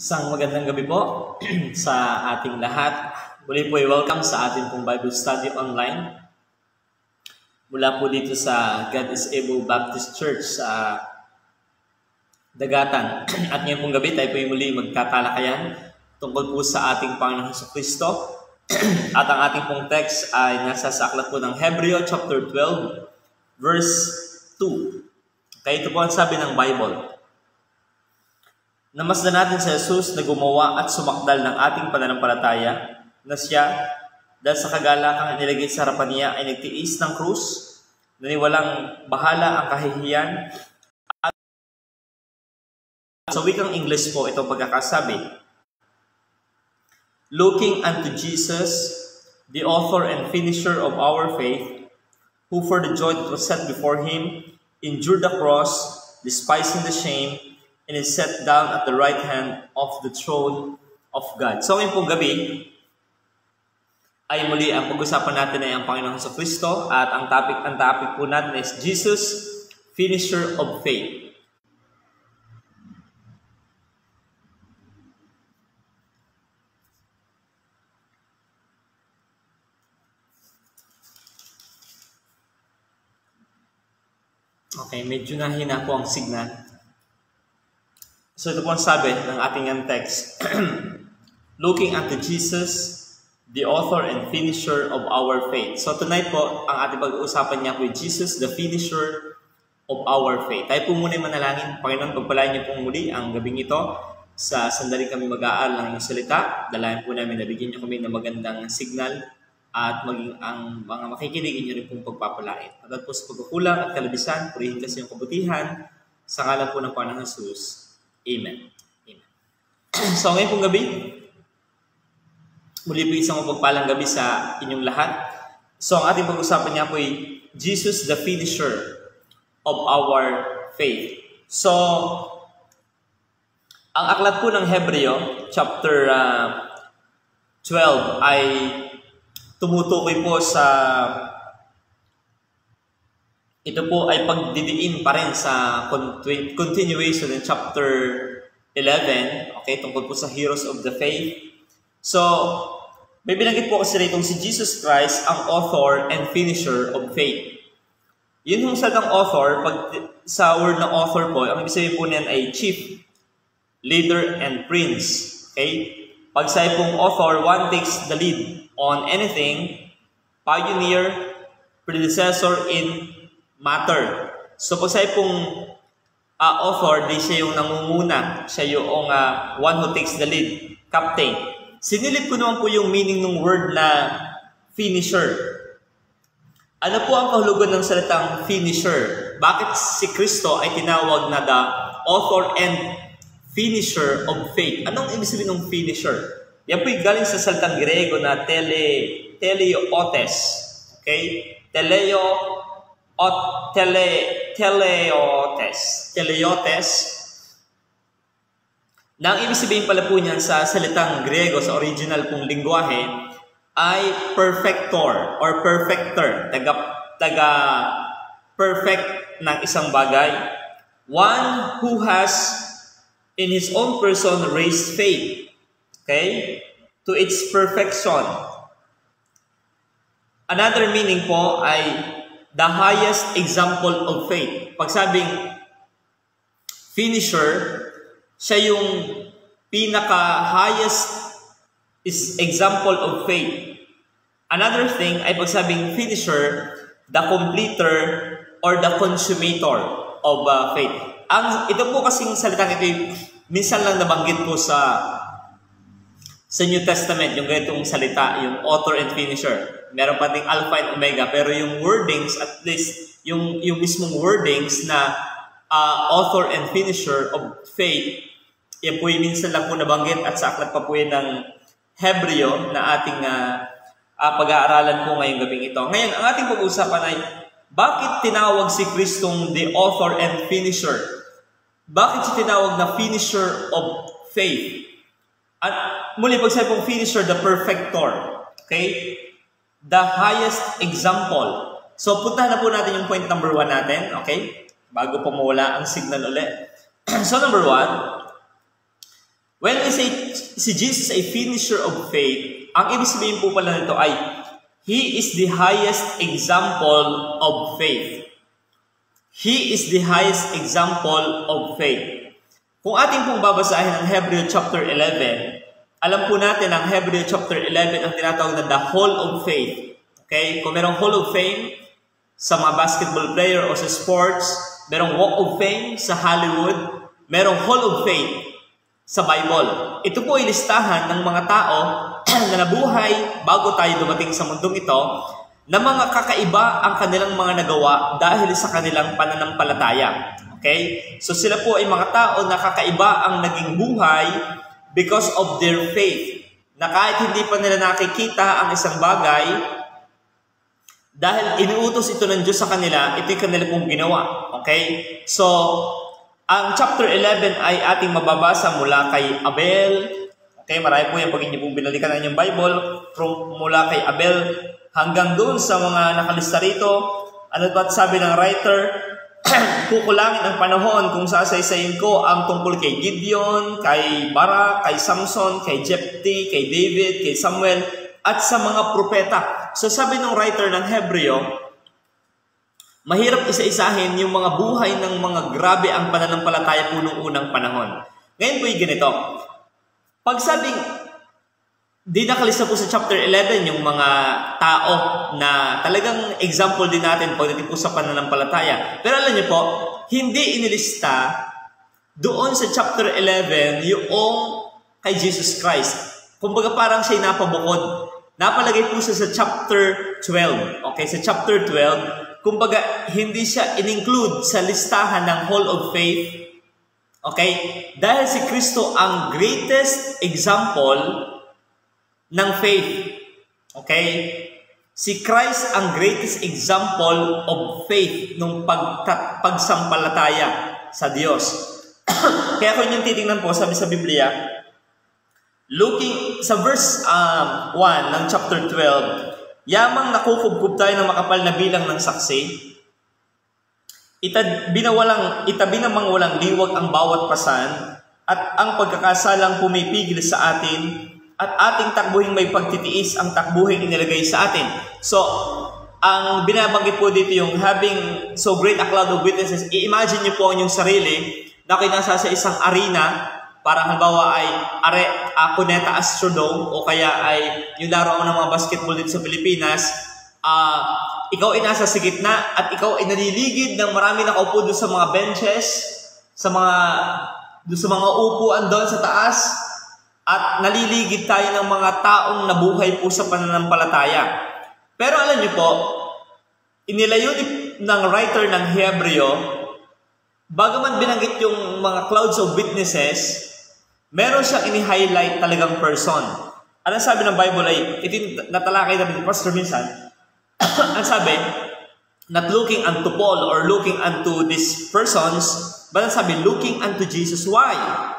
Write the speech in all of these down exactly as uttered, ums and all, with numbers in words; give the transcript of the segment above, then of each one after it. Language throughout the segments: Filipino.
Isang magandang gabi po sa ating lahat. Muli po ay welcome sa ating pong Bible Study online. Mula po dito sa God is Able Baptist Church sa Dagatan. At ngayon pong gabi tayo po ay muli magtatalakayan tungkol po sa ating Panginoong Jesucristo. At ang ating pong text ay nasa sa aklat po ng Hebreo chapter twelve verse two. Kaya ito po ang sabi ng Bible. Namasdan natin sa Jesus na gumawa at sumakdal ng ating pananampalataya na siya, dahil sa kagalakang inilagay sa harapan niya, ay nagtiis ng krus, naniwalang bahala ang kahihiyan. At sa wikang English po, itong pagkakasabi, looking unto Jesus, the author and finisher of our faith, who for the joy that was set before him, endured the cross, despising the shame, and is set down at the right hand of the throne of God. So ngayon pong gabi, ay muli ang pag-usapan natin ay ang Panginoong Jesucristo at ang topic, ang topic po natin is Jesus, finisher of faith. Okay, medyo nahina po ang signal. So ito po ang sabi ng ating text. Looking unto Jesus, the author and finisher of our faith. So tonight po, ang ating pag-uusapan niya with Jesus, the finisher of our faith. Tayo po muna manalangin. Panginoon, pagpalain niyo pong muli ang gabing ito. Sa sandali kami mag-aaral ng iyong salita. Dalayan po namin na bigyan niyo kami ng magandang signal at maging ang mga makikinig niyo rin pong pagpapalain. At po sa pagkukulang at kalabisan, purihin kasi yung kabutihan sa ngalan po ng Panginoong Jesus. Amen. Amen. So ngayon pong gabi, muli po isang mapagpalang gabi sa inyong lahat. So ang ating pag-usapan niya po ay Jesus the finisher of our faith. So, ang aklat po ng Hebreo, chapter uh, twelve, ay tumutukoy po sa ito po ay pagdidiin pa rin sa continuation in chapter eleven, okay, tungkol po sa heroes of the faith. So, may binanggit po kasi rito si Jesus Christ, ang author and finisher of faith. Yun yung salitang author, pag sa word na author po, ang ibig sabihin po niyan ay chief, leader, and prince. Okay? Pag sa pong author, one takes the lead on anything, pioneer, predecessor in matter. So pag sa pong uh, author, di siya yung nangunguna, siya yung uh, one who takes the lead, captain. Sinilip ko naman po yung meaning ng word na finisher. Ano po ang kahulugan ng salitang finisher? Bakit si Kristo ay tinawag na the author and finisher of faith? Anong ibig sabihin ng finisher? Yan po yung galing sa salitang Grego na tele, teleotes. Okay? Teleo o tele, teleotes. Teleotes. Na ang ibig sabihin pala po niyan sa salitang Grego, sa original pong lingwahe, ay perfector or perfecter. Taga, taga perfect ng isang bagay. One who has in his own person raised faith, okay, to its perfection. Another meaning po ay the highest example of faith. Pag sabing finisher, siya yung pinaka-highest is example of faith. Another thing ay pag sabing finisher, the completer or the consummator of uh, faith. Ang, ito po kasing salitang ito, minsan lang nabanggit po sa sa New Testament, yung ganitong salita, yung author and finisher. Meron pa ding alpha and omega, pero yung wordings, at least, yung, yung mismong wordings na uh, author and finisher of faith, yan po yung minsan lang po nabanggit at sa aklat pa po yan ng Hebreo na ating uh, uh, pag-aaralan po ngayong gabing ito. Ngayon, ang ating pag-uusapan ay, bakit tinawag si Kristong the author and finisher? Bakit siya tinawag na finisher of faith? At muli, pag sabi pong finisher, the perfector. Okay? The highest example. So, puntahan na po natin yung point number one natin. Okay? Bago po mawala ang signal ulit. So, number one, When we say si Jesus ay finisher of faith, ang ibig sabihin po pala nito ay He is the highest example of faith. He is the highest example of faith. Kung ating pong babasahin ang Hebrew chapter eleven, alam po natin ang Hebrew chapter eleven ang tinatawag na the Hall of Faith. Okay? Kung merong Hall of Fame sa mga basketball player o sa sports, merong Walk of Fame sa Hollywood, merong Hall of Faith sa Bible. Ito po ay listahan ng mga tao na nabuhay bago tayo dumating sa mundong ito na mga kakaiba ang kanilang mga nagawa dahil sa kanilang pananampalataya. Okay? So sila po ay mga tao na kakaiba ang naging buhay because of their faith. Na kahit hindi pa nila nakikita ang isang bagay, dahil inuutos ito ng Diyos sa kanila, ito yung kanila pong ginawa. Okay? So, ang chapter eleven ay ating mababasa mula kay Abel. Okay, marami po yan pag inyo pong binalikan ng inyong Bible. From mula kay Abel hanggang doon sa mga nakalista rito. Ano ba't sabi ng writer? Kukulangin ang panahon kung sasaysayin ko ang tungkol kay Gideon, kay Barak, kay Samson, kay Jephthah, kay David, kay Samuel, at sa mga propeta. So sabi ng writer ng Hebreo, mahirap isa-isahin yung mga buhay ng mga grabe ang pananampalataya po noong unang panahon. Ngayon po yung ganito. Pag sabing, di nakalista po sa chapter eleven yung mga tao na talagang example din natin pagdating po sa pananampalataya. Pero alam niyo po, hindi inilista doon sa chapter eleven yung kay Jesus Christ. Kumbaga parang siya'y napabukod. Napalagay po siya sa chapter twelve. Okay, sa chapter twelve, kumbaga, hindi siya in-include sa listahan ng Hall of Faith. Okay? Dahil si Kristo ang greatest example ng faith. Okay? Si Christ ang greatest example of faith nung pag pagsampalataya sa Diyos. Kaya kung yung titingnan po, sabi sa Biblia, looking sa verse um, one ng chapter twelve, yamang nakukubkub tayo ng makapal na bilang ng saksi, itabi na walang, itabi namang walang liwag ang bawat pasan, at ang pagkakasalang pumipigil sa atin, at ating takbuhing may pagtitiis ang takbuhing inilagay sa atin. So, ang binabanggit po dito yung having so great a cloud of witnesses, i-imagine niyo po ang inyong sarili na kayo nasa sa isang arena. Parang halimbawa ay are, uh, Cuneta Astrodome o kaya ay yung laro ng mga basketball dito sa Pilipinas, uh, ikaw ay nasa sa gitna at ikaw ay naliligid ng marami nakaupo doon sa mga benches, sa mga doon sa mga upuan doon sa taas, at naliligid tayo ng mga taong nabuhay po sa pananampalataya. Pero alam niyo po, inilayo ng writer ng Hebreo, bagaman binanggit yung mga clouds of witnesses, meron siyang ini-highlight talagang person. Ano sabi ng Bible ay, ito yung natalakay namin ni Pastor minsan, ang sabi, not looking unto Paul or looking unto these persons, but ang sabi, looking unto Jesus. Why?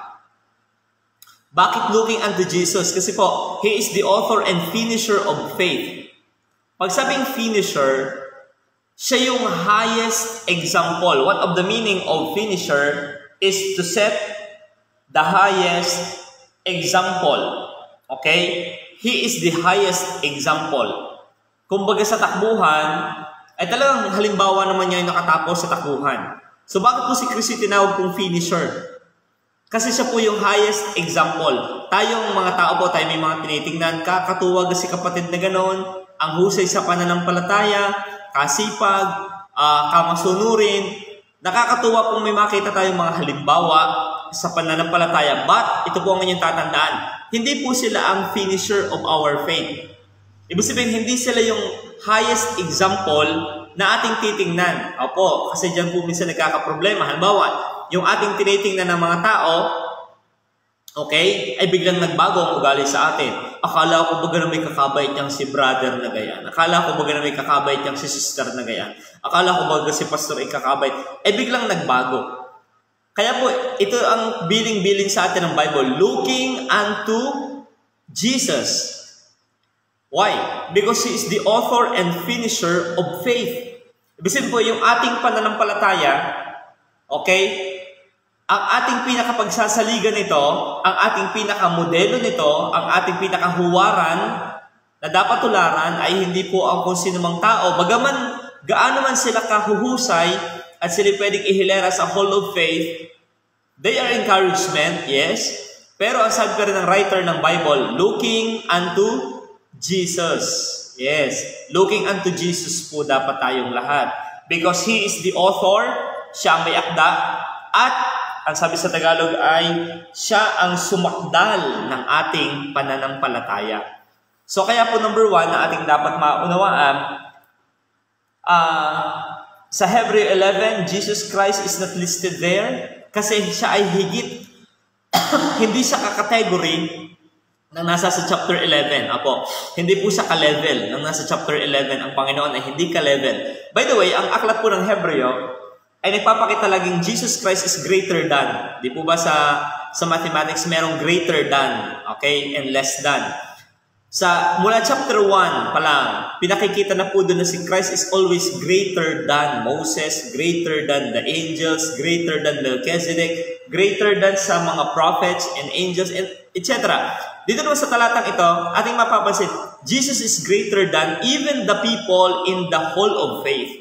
Bakit looking unto Jesus? Kasi po, He is the author and finisher of faith. Pag sabing finisher, siya yung highest example. One of the meaning of finisher is to set the highest example. Okay? He is the highest example. Kumbaga sa takbuhan, ay talagang halimbawa naman niya yung nakatapos sa takbuhan. So bakit po si Kristo tinawag pong finisher? Kasi siya po yung highest example. Tayong mga tao po, tayo may mga tinitingnan, kakatuwag si kapatid na gano'n, ang husay sa pananampalataya, kasipag, uh, kamasunurin. Nakakatuwa pong may makita tayong mga halimbawa sa pananampalataya. But, ito po ang inyong tatandaan. Hindi po sila ang finisher of our faith. Ibig sabihin, hindi sila yung highest example na ating titingnan. Opo, kasi dyan po minsan nagkakaproblema. Halimbawa, yung ating tinitingnan ng mga tao, okay, ay biglang nagbago ang ugali sa atin. Akala ko baga na may kakabait niyang si brother na gayan. Akala ko baga na may kakabait niyang si sister na gayan. Akala ko baga si pastor ay kakabait. Ay biglang nagbago. Kaya po, ito ang biling-biling sa atin ng Bible. Looking unto Jesus. Why? Because He is the author and finisher of faith. Ibig sabihin po, yung ating pananampalataya, okay, Ang ating pinakapagsasaligan nito, ang ating pinakamodelo nito, ang ating pinakahuwaran na dapat tularan ay hindi po ang kung sino mang tao. Bagaman gaano man sila kahuhusay at sila pwedeng ihilera sa hall of faith, they are encouragement, yes. Pero ang sabi pa rin ng writer ng Bible, looking unto Jesus. Yes, looking unto Jesus po dapat tayong lahat. Because He is the author, siya ang may akda, at ang sabi sa Tagalog ay siya ang sumakdal ng ating pananampalataya. So kaya po number one na ating dapat maunawaan, uh, sa Hebrew eleven, Jesus Christ is not listed there kasi siya ay higit, hindi siya kakategory ng nasa sa chapter eleven. Apo, hindi po siya ka-level ng nasa chapter eleven. Ang Panginoon ay hindi ka-level. By the way, ang aklat po ng Hebreo ay nagpapakita laging Jesus Christ is greater than. Di po ba sa sa mathematics merong greater than, okay, and less than. Sa mula chapter one pa lang, pinakikita na po doon na si Christ is always greater than Moses, greater than the angels, greater than Melchizedek, greater than sa mga prophets and angels, and et cetera. Dito naman sa talatang ito, ating mapapansin, Jesus is greater than even the people in the hall of faith.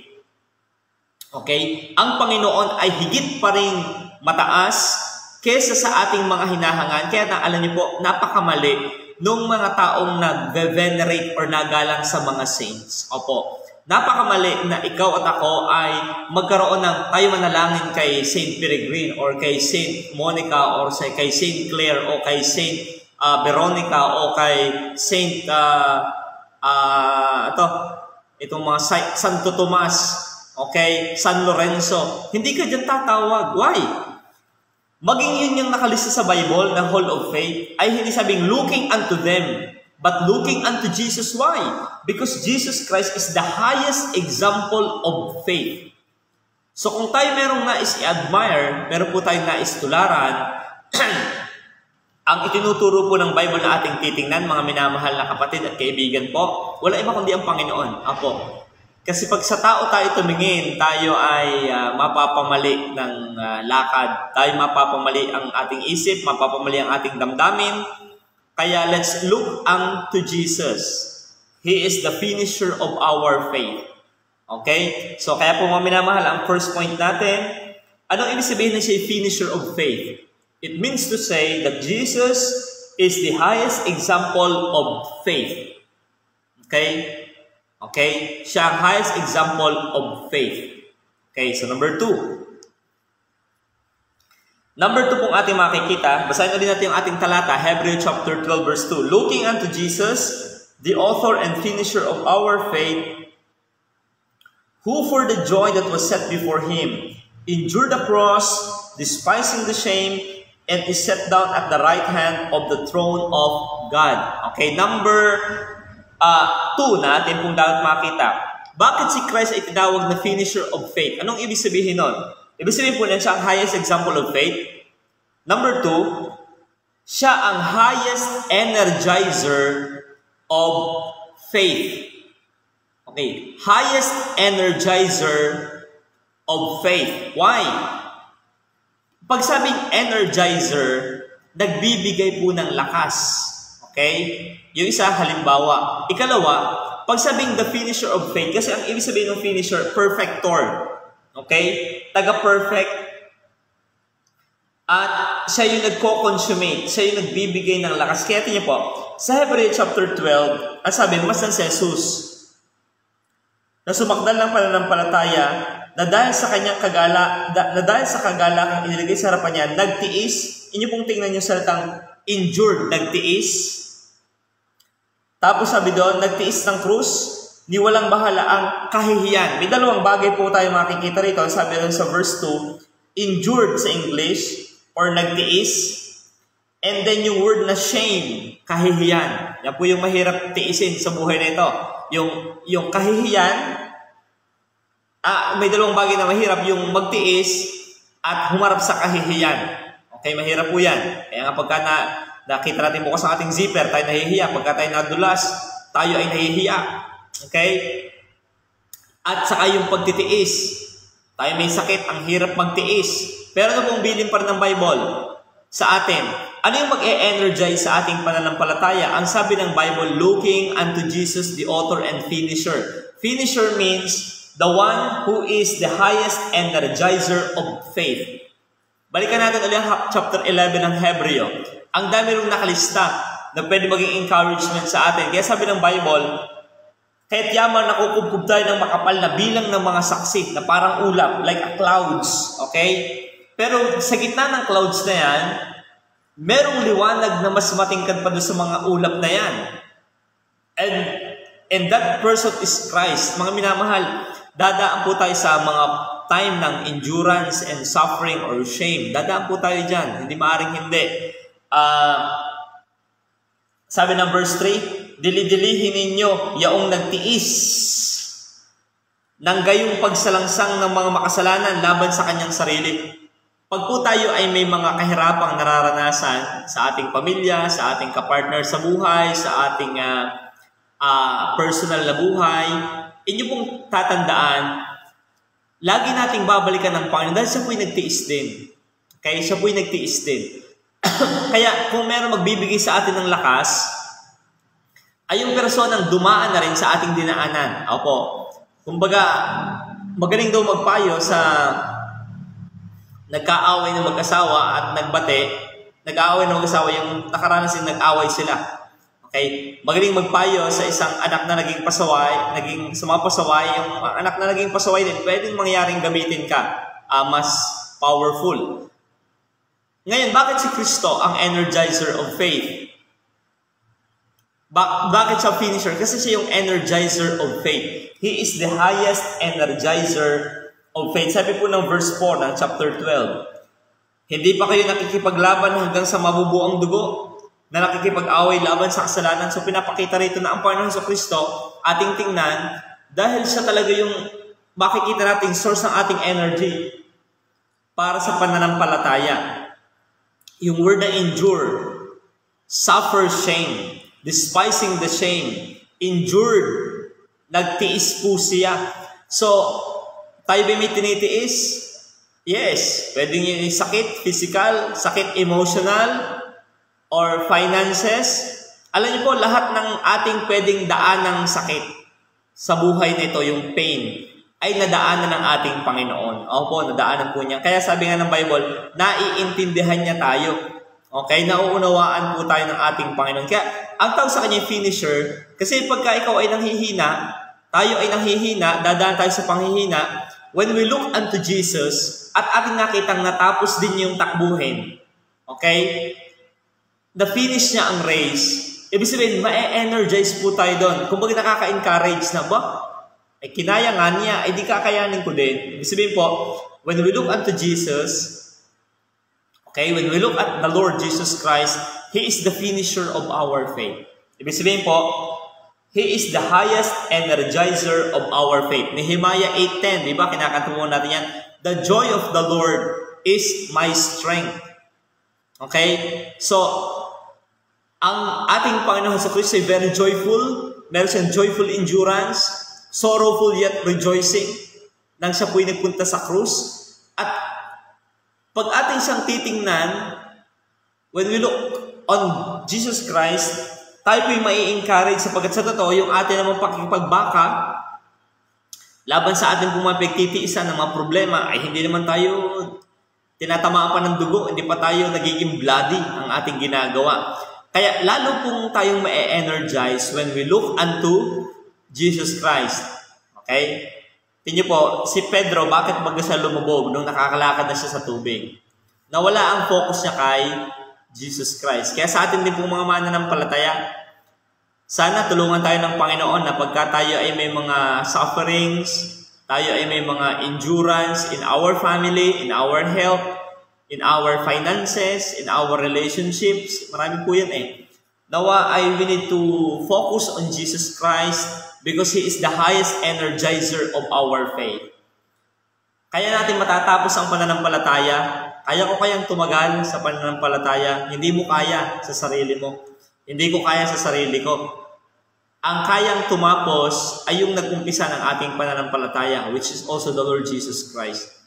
Okay? Ang Panginoon ay higit pa rin mataas kesa sa ating mga hinahangan. Kaya na, alam niyo po, napakamali nung mga taong nag-venerate or nagalang sa mga saints. Opo. Napakamali na ikaw at ako ay magkaroon ng tayo manalangin kay Saint Peregrine or kay Saint Monica or kay Saint Clare o kay Saint uh, Veronica o kay Saint uh, uh, ito, itong mga Santo Tomas. Okay, San Lorenzo. Hindi ka dyan tatawag. Why? Maging yun yung nakalista sa Bible, ng Hall of Faith, ay hindi sabing looking unto them, but looking unto Jesus. Why? Because Jesus Christ is the highest example of faith. So kung tayo merong nais i-admire, meron po tayong nais tularan, ang itinuturo po ng Bible na ating titingnan, mga minamahal na kapatid at kaibigan po, wala iba kundi ang Panginoon. Apo. Kasi pag sa tao tayo tumingin, tayo ay uh, mapapamali ng uh, lakad. Tayo mapapamali ang ating isip, mapapamali ang ating damdamin. Kaya let's look unto Jesus. He is the finisher of our faith. Okay? So kaya po mga minamahal, ang first point natin, anong ibig sabihin na siya finisher of faith? It means to say that Jesus is the highest example of faith. Okay? Okay? Siya ang highest example of faith. Okay, so number two. Number two pong ating makikita, basahin ulit natin yung ating talata, Hebrew chapter twelve verse two. Looking unto Jesus, the author and finisher of our faith, who for the joy that was set before Him, endured the cross, despising the shame, and is set down at the right hand of the throne of God. Okay, number Uh, two na atin pong dapat makita. Bakit si Christ ay tinawag na finisher of faith? Anong ibig sabihin nun? Ibig sabihin po na siya ang highest example of faith. Number two, siya ang highest energizer of faith. Okay, highest energizer of faith. Why? Pag sabing energizer, nagbibigay po ng lakas. Okay? Yung isa, halimbawa. Ikalawa, pag sabing the finisher of faith, kasi ang ibig sabihin ng finisher, perfector. Okay? Taga-perfect. At siya yung nagko-consummate. Siya yung nagbibigay ng lakas. Kaya tingnan po, sa Hebrew chapter twelve, ang sabi, mas ng si Jesus, na sumakdal ng pananampalataya, na dahil sa kanyang kagala, na dahil sa kagalakang inilagay sa harapan niya, nagtiis. Inyo pong tingnan yung salitang endured, nagtiis. Tapos sabi doon, nagtiis ng krus, ni walang bahala ang kahihiyan. May dalawang bagay po tayo makikita rito. Sabi doon sa verse two, endured sa English, or nagtiis. And then yung word na shame, kahihiyan. Yan po yung mahirap tiisin sa buhay na ito. Yung, yung kahihiyan, ah, may dalawang bagay na mahirap, yung magtiis at humarap sa kahihiyan. Okay, mahirap po yan. Kaya nga pagka na, nakita natin bukas ang ating zipper, tayo nahihiya. Pagka tayo nadulas, tayo ay nahihiya. Okay? At saka yung pagtitiis. Tayo may sakit, ang hirap magtiis. Pero ano pong bilin pa rin ng Bible sa atin? Ano yung mag-e-energize sa ating pananampalataya? Ang sabi ng Bible, looking unto Jesus, the author and finisher. Finisher means the one who is the highest energizer of faith. Balikan natin ulit ang chapter eleven ng Hebreo. Ang dami rin nakalista na pwede maging encouragement sa atin. Kaya sabi ng Bible, kahit yaman nakukubkub tayo ng makapal na bilang ng mga saksi na parang ulap, like a clouds, okay? Pero sa gitna ng clouds na yan, merong liwanag na mas matingkad pa doon sa mga ulap na yan. And, and that person is Christ. Mga minamahal, dadaan po tayo sa mga time ng endurance and suffering or shame. Dadaan po tayo dyan. Hindi maaring hindi. Uh, sabi ng verse three, dili-dilihin ninyo yaong nagtiis ng gayong pagsalangsang ng mga makasalanan laban sa kanyang sarili. Pag po tayo ay may mga kahirapang nararanasan sa ating pamilya, sa ating kapartner sa buhay, sa ating uh, uh, personal na buhay, inyo pong tatandaan, lagi nating babalikan ng Panginoon dahil siya po'y nagtiis din. Kaya siya po'y nagtiis din. Kaya kung meron magbibigay sa atin ng lakas, ay yung personang dumaan na rin sa ating dinaanan. Opo. Kumbaga, magaling daw magpayo sa nagkaaway ng mag-asawa at nagbate. Nag-aaway ng mag-asawa, yung nakaranas din nag-away sila. Okay? Magaling magpayo sa isang anak na naging pasaway, naging sumapasaway, yung anak na naging pasaway din, pwedeng mangyaring gamitin ka, uh, mas powerful. Ngayon, bakit si Kristo ang energizer of faith? Ba- bakit siya finisher? Kasi siya yung energizer of faith. He is the highest energizer of faith. Sabi po ng verse four ng chapter twelve, hindi pa kayo nakikipaglaban hanggang sa mabubuo ang dugo na nakikipag-away laban sa kasalanan. So pinapakita rito na ang Panginoon sa Kristo ating tingnan dahil siya talaga yung makikita nating source ng ating energy para sa pananampalataya. Yung word na endure, suffer shame, despising the shame, endured, nagtiis po siya. So, tayo ba may tinitiis? Yes. Pwedeng yung sakit, physical, sakit emotional, or finances. Alam niyo po, lahat ng ating pwedeng daan ng sakit sa buhay nito, yung pain, ay nadaanan ng ating Panginoon. Opo, nadaanan po niya. Kaya sabi nga ng Bible, naiintindihan niya tayo. Okay? Nauunawaan po tayo ng ating Panginoon. Kaya, ang tawag sa kanya finisher, kasi pagka ikaw ay nanghihina, tayo ay nanghihina, dadaan tayo sa panghihina, when we look unto Jesus, at ating nakitang natapos din yung takbuhin, okay? The finish niya ang race. Ibig sabihin, ma-energize po tayo doon. Kung bakit nakaka-encourage na ba? Ay kinaya nga niya, ay di kakayanin ko din. Ibig sabihin po, when we look unto Jesus, okay, when we look at the Lord Jesus Christ, He is the finisher of our faith. Ibig sabihin po, He is the highest energizer of our faith. Nehemiah eight ten, di ba? Kinakanta mo natin yan. The joy of the Lord is my strength. Okay? So, ang ating Panginoon sa Kristo ay very joyful. Meron siyang joyful endurance, sorrowful yet rejoicing, nang siya po'y nagpunta sa krus. At pag ating siyang titingnan, when we look on Jesus Christ, tayo po'y mai-encourage sapagkat sa totoo, yung atin namang pakipagbaka, laban sa ating pumapagtitiisan ng mga problema, ay hindi naman tayo tinatamaan pa ng dugo, hindi pa tayo nagiging bloody ang ating ginagawa. Kaya lalo pong tayong ma-energize when we look unto Jesus Christ. Okay? Tingnan po, si Pedro, bakit baga siya lumubog nung nakakalakad na siya sa tubig? Nawala ang focus niya kay Jesus Christ. Kaya sa atin din pong mga mananampalataya, sana tulungan tayo ng Panginoon na pagka tayo ay may mga sufferings, tayo ay may mga endurance in our family, in our health, in our finances, in our relationships. Marami po yan eh. Nawa ay we need to focus on Jesus Christ because He is the highest energizer of our faith. Kaya natin matatapos ang pananampalataya. Kaya ko kayang tumagal sa pananampalataya. Hindi mo kaya sa sarili mo. Hindi ko kaya sa sarili ko. Ang kayang tumapos ay yung nag-umpisa ng ating pananampalataya, which is also the Lord Jesus Christ.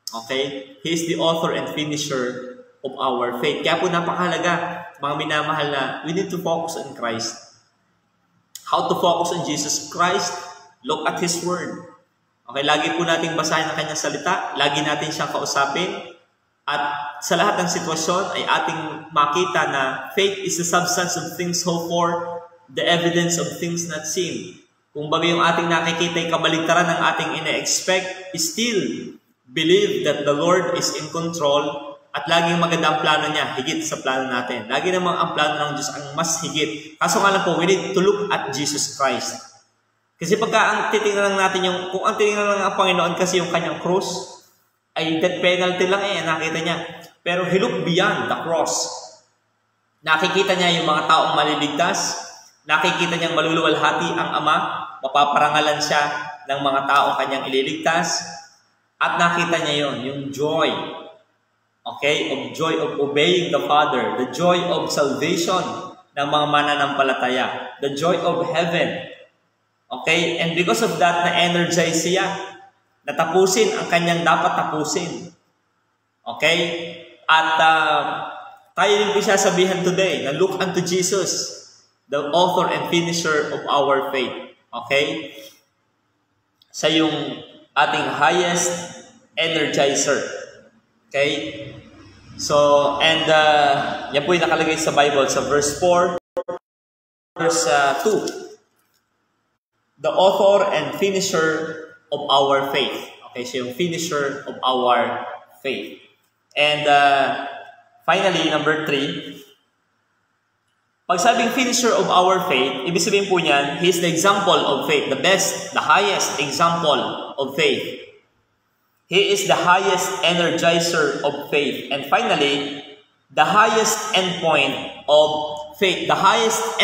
Okay? He is the author and finisher of our faith. Kaya po napakahalaga, mga minamahal na, we need to focus on Christ. How to focus on Jesus Christ? Look at His Word. Okay, lagi po nating basahin ang Kanyang salita, lagi natin siyang kausapin, at sa lahat ng sitwasyon ay ating makita na faith is the substance of things hoped for, the evidence of things not seen. Kung baga yung ating nakikita ay kabaligtaran ng ating ina-expect, still believe that the Lord is in control at laging maganda ang plano niya, higit sa plano natin. Lagi namang ang plano ng Diyos ang mas higit. Kaso nga lang po, we need to look at Jesus Christ. Kasi pagka ang titingnan lang natin yung, kung ang titingnan lang ang Panginoon kasi yung kanyang cross, ay death penalty lang eh, nakita niya. Pero he looked beyond the cross. Nakikita niya yung mga taong maliligtas, nakikita niyang maluluwalhati ang Ama, mapaparangalan siya ng mga taong kanyang ililigtas, at nakita niya yon, yung joy, okay, of joy of obeying the Father, the joy of salvation ng mga mananampalataya, the joy of heaven. Okay, and because of that, na-energize siya, natapusin ang kanyang dapat tapusin. Okay, at uh, tayo din po siya sabihan today, na look unto Jesus, the author and finisher of our faith. Okay? Sa yung ating highest energizer. Okay? So, and uh, yan po yung nakalagay sa Bible sa verse four, verse uh, two. The author and finisher of our faith. Okay, siya yung finisher of our faith. And uh, finally, number three, pag sabing finisher of our faith, ibig sabihin po niyan, He is the example of faith, the best, the highest example of faith. He is the highest energizer of faith. And finally, the highest endpoint of faith, the highest end-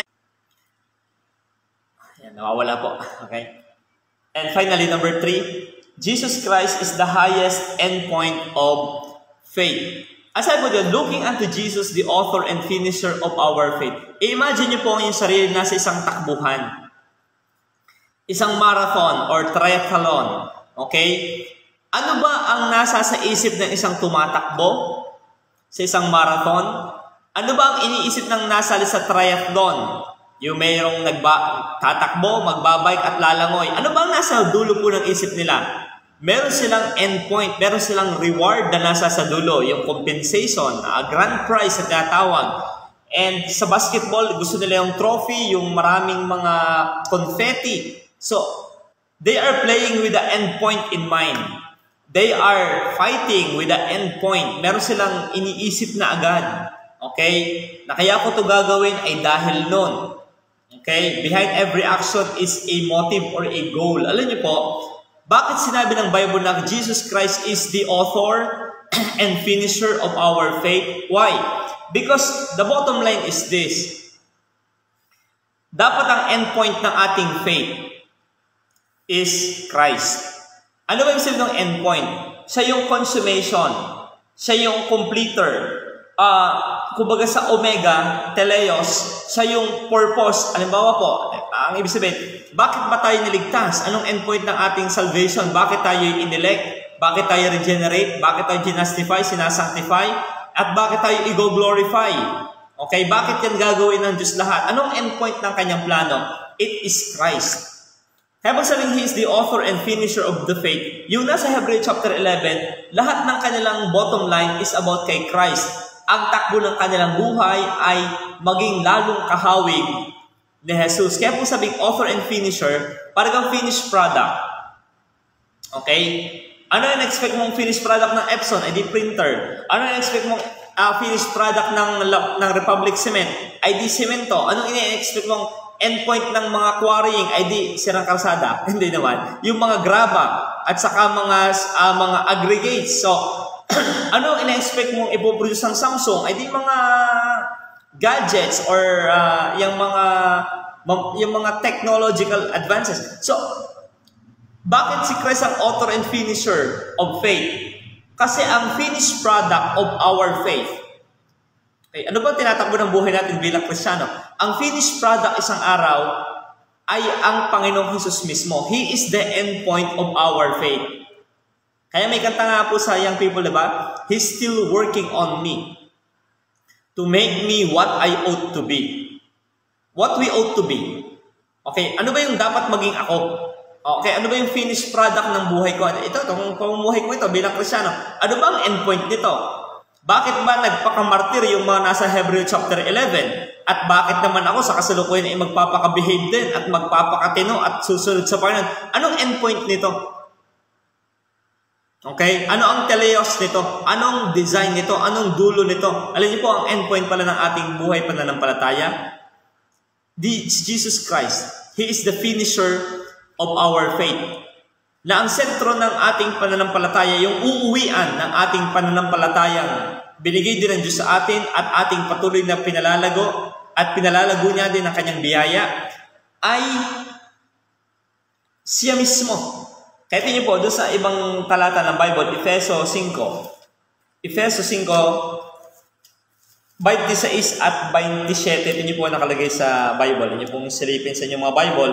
Ayan, nawawala po. Okay? And finally, number three, Jesus Christ is the highest endpoint of faith. Aside po dyan, looking unto Jesus, the author and finisher of our faith. I-imagine niyo po yung sarili nasa isang takbuhan. Isang marathon or triathlon. Okay? Ano ba ang nasa sa isip ng isang tumatakbo sa isang marathon? Ano ba ang iniisip ng nasa sa triathlon? Yung mayroong nagba tatakbo, magbabike at lalangoy. Ano ba ang nasa dulo po ng isip nila? Meron silang endpoint, meron silang reward na nasa sa dulo, yung compensation, a grand prize na tinatawag. And sa basketball, gusto nila yung trophy, yung maraming mga confetti. So, they are playing with the endpoint in mind. They are fighting with the endpoint. Meron silang iniisip na agad. Okay? Na kaya ko ito gagawin ay dahil nun. Okay? Behind every action is a motive or a goal. Alam niyo po, bakit sinabi ng Bible na Jesus Christ is the author and finisher of our faith? Why? Because the bottom line is this. Dapat ang endpoint ng ating faith is Christ. Ano ba yung sabi ng endpoint? Siya yung consummation. Siya yung completer. Uh, kumbaga sa Omega, Teleos, siya yung purpose. Halimbawa po, ang ibig sabihin, bakit ba tayo niligtas? Anong endpoint ng ating salvation? Bakit tayo inelect? Bakit tayo regenerate? Bakit tayo ginastify, sinasanctify? At bakit tayo i-glorify? Okay, bakit yan gagawin ng Diyos lahat? Anong endpoint ng kanyang plano? It is Christ. Kaya pag sabing He is the author and finisher of the faith, yung nasa Hebrews chapter eleven, lahat ng kanilang bottom line is about kay Christ. Ang takbo ng kanilang buhay ay maging lalong kahawig ni Jesus. Kaya po sabing author and finisher, parang finished product. Okay? Ano yung expect mong finished product ng Epson? I D printer. Ano yung expect mong uh, finished product ng, ng Republic Cement? I D Cemento. Anong ini-expect mong endpoint ng mga quarrying? I D sirang kalsada. Hindi naman. Yung mga graba at saka mga uh, mga aggregates. So, ano ina-expect mong ipoproduce ng Samsung? I D mga gadgets or uh, yung mga yung mga technological advances. So, bakit si Christ ang author and finisher of faith? Kasi ang finished product of our faith. Okay, ano ba tinatakbo ng buhay natin bilang Kristiyano? Ang finished product isang araw ay ang Panginoong Hesus mismo. He is the end point of our faith. Kaya may kanta nga po sa young people, diba? He's still working on me to make me what I ought to be. What we ought to be. Okay, ano ba yung dapat maging ako? Okay, ano ba yung finished product ng buhay ko? Ito, itong pamumuhay ko ito bilang Kristyano. Ano ba ang endpoint nito? Bakit ba nagpakamartir yung mga nasa Hebrew chapter eleven? At bakit naman ako sa kasalukuyan ay magpapakabehave din at magpapakatino at susunod sa Panginoon? Anong endpoint nito? Okay? Ano ang teleos nito? Anong design nito? Anong dulo nito? Alam niyo po, ang endpoint pala ng ating buhay pananampalataya? The Jesus Christ. He is the finisher of our faith. Na ang sentro ng ating pananampalataya, yung uuwian ng ating pananampalatayang binigay din ng Diyos sa atin at ating patuloy na pinalalago at pinalalago niya din ang kanyang biyaya, ay siya mismo. Kaya tingin po, doon sa ibang talata ng Bible, Efeso five. Efeso five, twenty-six at twenty-seven, ito niyo po nakalagay sa Bible. Ito pong silipin sa inyong mga Bible.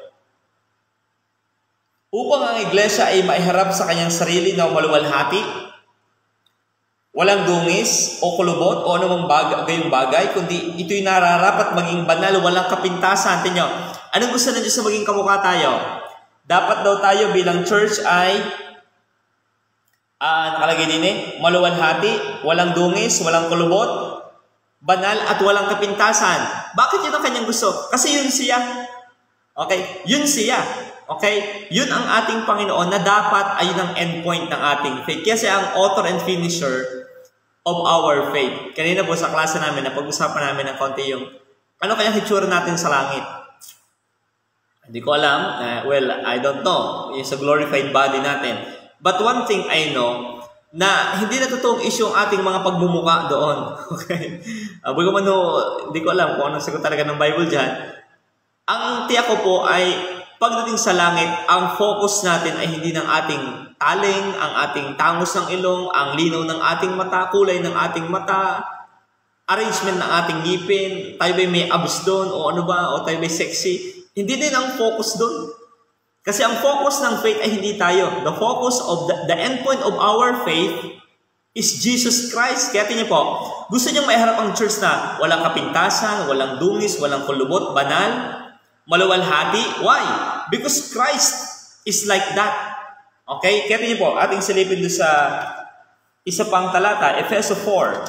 Upang ang iglesia ay maiharap sa kanyang sarili na maluwalhati, walang dungis o kulubot o anumang bagay, gayong bagay, kundi ito'y nararapat maging banal, walang kapintasan. Tingnan nyo, anong gusto na Diyos na maging kamukha tayo? Dapat daw tayo bilang church ay uh, nakalagay din eh, maluwalhati, walang dungis, walang kulubot, banal at walang kapintasan. Bakit yun ang kanyang gusto? Kasi yun siya. Okay? Yun siya. Okay? Yun ang ating Panginoon na dapat ayun ang endpoint ng ating faith. Kasi ang author and finisher of our faith. Kanina po sa klase namin, napag-usapan namin ng konti yung ano kaya hitsura natin sa langit. Hindi ko alam. Uh, well, I don't know. Yung sa glorified body natin. But one thing I know, na hindi na totoong issue ang ating mga pagmumuka doon. Okay? Uh, Bago man hindi ko alam kung anong sagot talaga ng Bible dyan. Ang tiyak ko po ay pagdating sa langit, ang focus natin ay hindi ng ating taling, ang ating tangos ng ilong, ang linaw ng ating mata, kulay ng ating mata, arrangement ng ating ngipin, tayo ba may abs doon, o ano ba, o tayo ba sexy. Hindi din ang focus doon. Kasi ang focus ng faith ay hindi tayo. The focus of the, the endpoint of our faith is Jesus Christ. Kaya tingnan po, gusto niyang maiharap ang church na walang kapintasan, walang dungis, walang kulubot, banal, maluwalhati. Why? Because Christ is like that. Okay? Kaya tingnan po, ating silipin doon sa isa pang talata, Efeso four.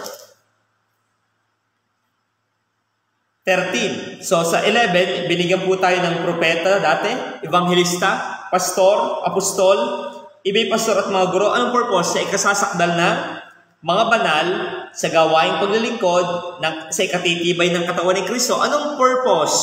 thirteen. So sa eleven, binigyan po tayo ng propeta dati, evangelista, pastor, apostol, iba'y pastor at mga guro. Anong purpose? Sa ikasasakdal ng mga banal sa gawaing paglilingkod ng, sa ikatitibay ng katawan ni Kristo. Anong purpose?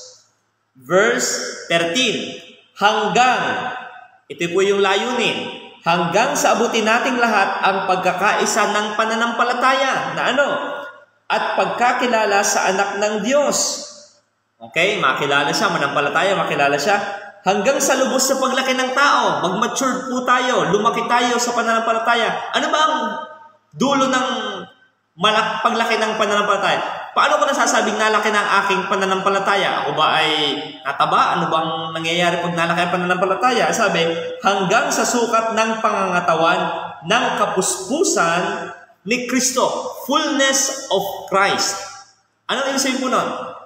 Verse thirteen. Hanggang, ito po yung layunin, hanggang sa abutin nating lahat ang pagkakaisa ng pananampalataya na ano? At pagkakilala sa anak ng Diyos. Okay? Makilala siya, manampalataya, makilala siya. Hanggang sa lubos sa paglaki ng tao, mag-mature po tayo, lumaki tayo sa pananampalataya. Ano ba ang dulo ng malak paglaki ng pananampalataya? Paano ko nasasabing nalaki ng aking pananampalataya? Ako ba ay nataba? Ano bang nangyayari pag nalaki ang pananampalataya? Sabi, hanggang sa sukat ng pangangatawan ng kapuspusan ni Kristo, fullness of Christ. Ano yung sabihin po nun?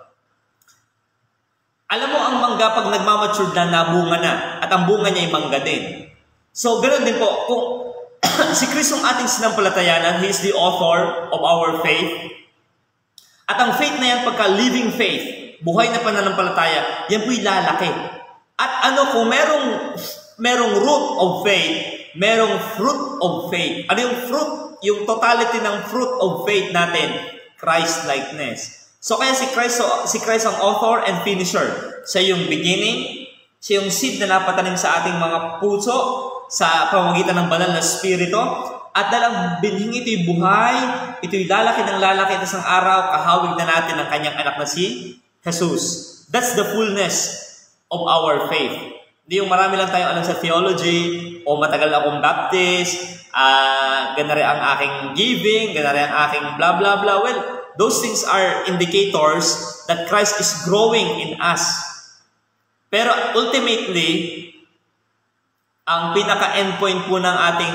Alam mo, ang mangga pag nagmamature na, nabunga na, at ang bunga niya ay mangga din. So, ganoon din po, kung si Kristo ang ating sinampalatayanan, He is the author of our faith, at ang faith na yan, pagka living faith, buhay na pananampalataya, yan po'y lalaki. At ano, kung merong, merong root of faith, merong fruit of faith. Ano yung fruit? Yung totality ng fruit of faith natin, Christ-likeness. So kaya si Christ, so, si Christ ang author and finisher. Siya yung beginning, siya yung seed na napatanim sa ating mga puso sa pamamagitan ng banal na spirito. At dalang binhing ito'y buhay, ito'y lalaki ng lalaki at isang araw, kahawig na natin ang kanyang anak na si Jesus. That's the fullness of our faith. Hindi yung marami lang tayong alam sa theology, o matagal akong Baptist, uh, gana rin ang aking giving, gana rin ang aking blah blah blah. Well, those things are indicators that Christ is growing in us. Pero ultimately, ang pinaka-endpoint po ng ating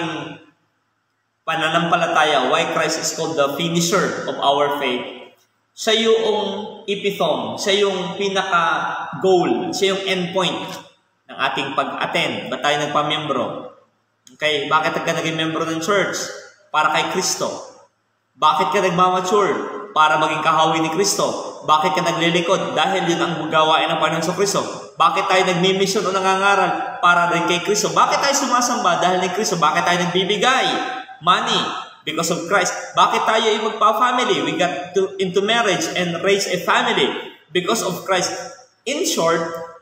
pananampalataya, why Christ is called the finisher of our faith, siya yung epitome, siya yung pinaka-goal, siya yung endpoint ng ating pag-attend. Ba't tayo nagpamiyembro? Okay, bakit ka naging membro ng church? Para kay Kristo. Bakit ka nagmamature? Para maging kahawi ni Kristo. Bakit ka naglilingkod? Dahil yun ang gawain ng Panginoon sa Kristo. Bakit tayo nagmi-mission o nangangaral? Para rin kay Kristo. Bakit tayo sumasamba? Dahil ni Kristo. Bakit tayo nagbibigay? Money. Because of Christ. Bakit tayo ay magpa-family? We got to, into marriage and raise a family. Because of Christ. In short,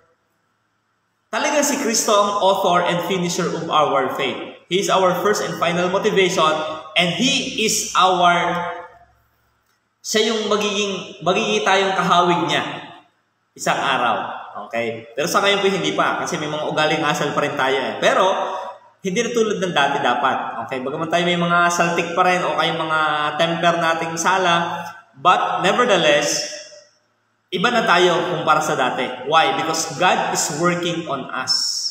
talaga si Kristo ang author and finisher of our faith. He is our first and final motivation, and He is our, siya yung magiging, magiging tayong kahawig niya isang araw. Okay? Pero sa ngayon po hindi pa, kasi may mga ugaling asal pa rin tayo eh. Pero, hindi na tulad ng dati dapat. Okay? Bagaman tayo may mga saltik pa rin o kayong mga temper nating sala, but nevertheless, iba na tayo kumpara sa dati. Why? Because God is working on us.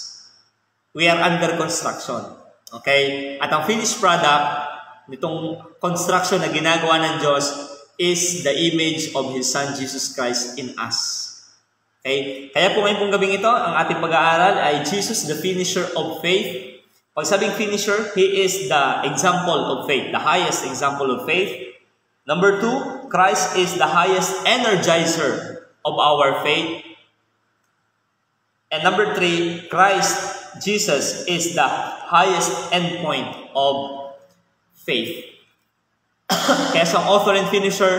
We are under construction. Okay? At ang finished product nitong construction na ginagawa ng Diyos is the image of His Son, Jesus Christ, in us. Okay? Kaya po ngayon pong gabing ito, ang ating pag-aaral ay Jesus, the finisher of faith. Pag sabing finisher, He is the example of faith, the highest example of faith. Number two, Christ is the highest energizer of our faith. And number three, Christ, Jesus, is the highest endpoint of faith. Kaya sa author and finisher,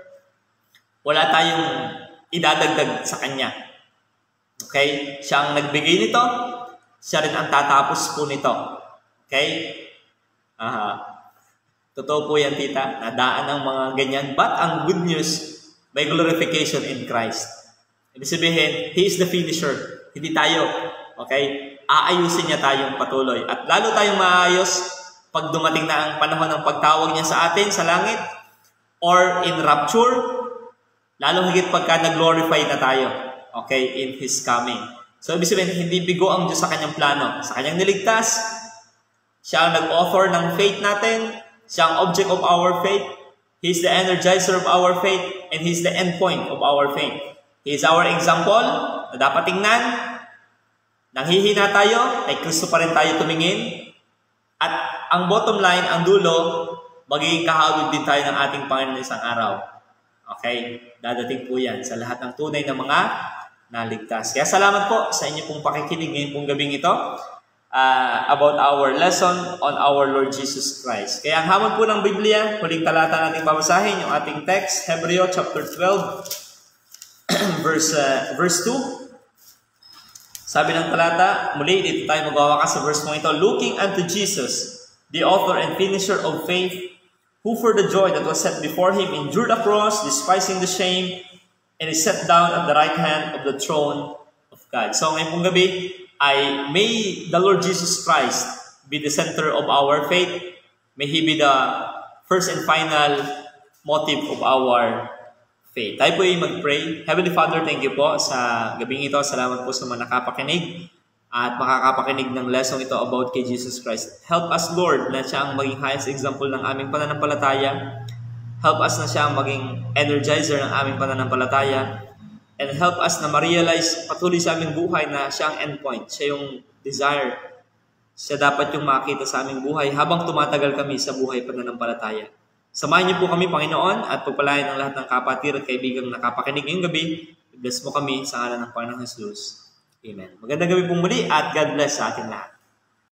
wala tayong idadagdag sa Kanya. Okay? Siya ang nagbigay nito, siya rin ang tatapos po nito. Okay? Aha. Totoo po yan, tita. Nadaan ang mga ganyan. But ang good news, may glorification in Christ. Ibig sabihin, He is the finisher. Hindi tayo. Okay? Aayusin niya tayong patuloy. At lalo tayong maayos pag dumating na ang panahon ng pagtawag niya sa atin sa langit or in rapture, lalo higit pagka nag-glorify na tayo. Okay? In His coming. So, ibig sabihin, hindi bigo ang Diyos sa Kanyang plano. Sa Kanyang niligtas, siya ang nag-author ng faith natin, siya ang object of our faith, He is the energizer of our faith, and He is the endpoint of our faith. He is our example na dapat tingnan. Nanghihina tayo, kay Kristo pa rin tayo tumingin. At ang bottom line, ang dulo, magiging kahawig din tayo ng ating Panginoon isang araw. Okay? Dadating po yan sa lahat ng tunay na mga naligtas. Kaya salamat po sa inyo pong pakikinig ngayon pong gabing ito uh, about our lesson on our Lord Jesus Christ. Kaya ang hamon po ng Biblia, huling talata natin babasahin, yung ating text, Hebreo chapter twelve, verse, uh, verse two. Sabi ng talata, muli dito tayo magwawakas sa verse mo ito, looking unto Jesus, the author and finisher of faith, who for the joy that was set before Him endured the cross, despising the shame, and is set down at the right hand of the throne of God. So ngayon pong gabi ay may the Lord Jesus Christ be the center of our faith. May He be the first and final motive of our faith. Tayo po ay mag-pray. Heavenly Father, thank you po sa gabing ito. Salamat po sa mga nakapakinig at makakapakinig ng lesson ito about kay Jesus Christ. Help us, Lord, na siya ang maging highest example ng aming pananampalataya. Help us na siya ang maging energizer ng aming pananampalataya. And help us na ma-realize patuloy sa aming buhay na siya ang endpoint. Siya yung desire. Siya dapat yung makita sa aming buhay habang tumatagal kami sa buhay pananampalataya. Samahan niyo po kami, Panginoon, at pagpalain ng lahat ng kapatid at kaibigang nakapakinig ngayong gabi. Bless mo kami sa ngalan ng Panginoong Jesus. Amen. Magandang gabi pong muli at God bless sa ating lahat.